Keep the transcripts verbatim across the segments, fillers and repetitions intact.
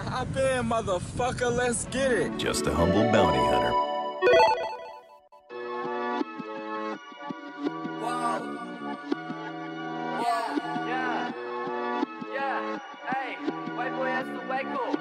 Hop in, motherfucker, let's get it. Just a humble bounty hunter. Whoa. Yeah, yeah, yeah. Hey, white boy has to wake up.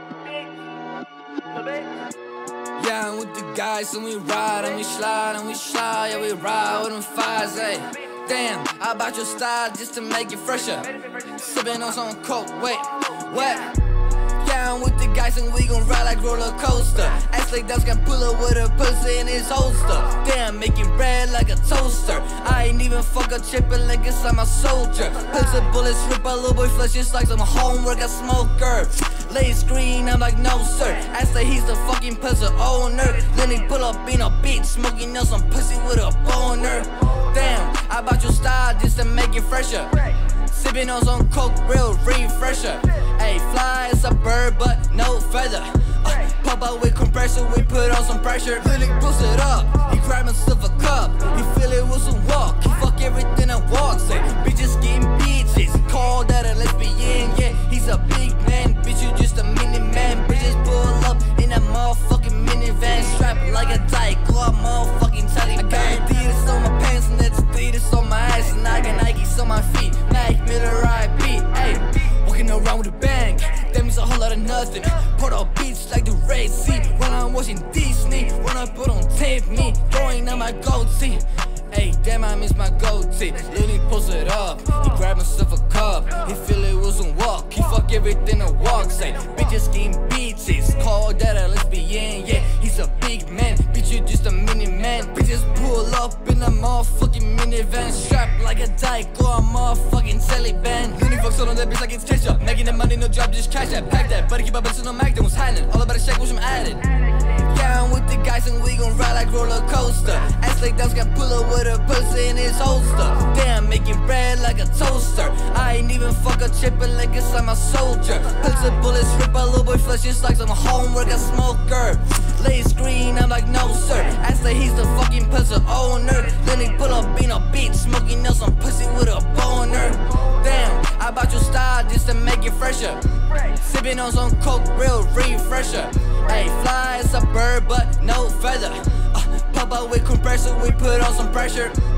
Bitch, the bitch. Yeah, I'm with the guys and we ride and we slide and we slide. Yeah, we ride with them fives, ayy. Damn, I bought your style just to make it fresher. Sipping on some coke, wait, what? Yeah, I'm with the guys and we gon' ride like roller coaster. Act like Dubs can pull up with a pussy in his holster. Damn, making bread like a toaster. I ain't even fuck a chippin' like it's I'm a soldier. Pills of bullets rip a little boy flesh just like some homework I smoker. Lay screen, I'm like no sir. Ask like he's the fucking pussy owner. Then he pull up in a beat, smoking on some pussy with a boner. Damn, I bought your style just to make it fresher. Sipping on some coke, real refresher. Ayy, fly as a bird, but no feather. Uh, pop out with compressor, we put on some pressure. Really boost it up, he grab himself a cup. He feel it with some walk, he fuck everything I walk. Say, bitches getting bitches, he call that a lesbian. Yeah, he's a big man, bitch, you just a mini man. Bitches pull up in a motherfucking minivan, strapped like a dyke, or a motherfucking Taliban. I got Adidas on my pants and that's Adidas on my ass, and I got Nikes on my feet. Mac Miller I beat, ayy, walking around with a bang. That means a whole lot of nothing. Put on beats like the Red Sea. When I'm watching Disney, when I put on tape, me throwing on my goatee. Ayy, damn, I miss my goatee. Looney posted up, he grab himself a cup. He feel it was on walk, he fuck everything I walk. Say, bitches getting bitches, call that a lesbian. Yeah, he's a big man, bitch, you just a mini man. Bitches pull up in a motherfucking minivan, strapped like a dyke or a motherfucking Taliban. Looney fucks on that bitch like it's ketchup. Making that money, no job, just cash that. Pack that, better keep up bitches on Mac, then what's happening? All about the check, which I'm added. Yeah, I'm with the guys and we gon' ride like roller coaster. Act like Dubs can pull up with a pussy in his holster. Damn, making bread like a toaster. I ain't even fuck a chippin' like it's I'm a soldier. Pills of bullets rip a little boy flesh just like some homework I smoker. Lay screen, I'm like no sir. Act like he's the fucking pussy owner. Then he pull up in a beat, smoking on some pussy with a boner. Damn, I bought your style just to make it fresher. Sipping on some coke, real refresher. Ayy, fly as a bird, but no feather. Uh, pop out with compressor, we put on some pressure.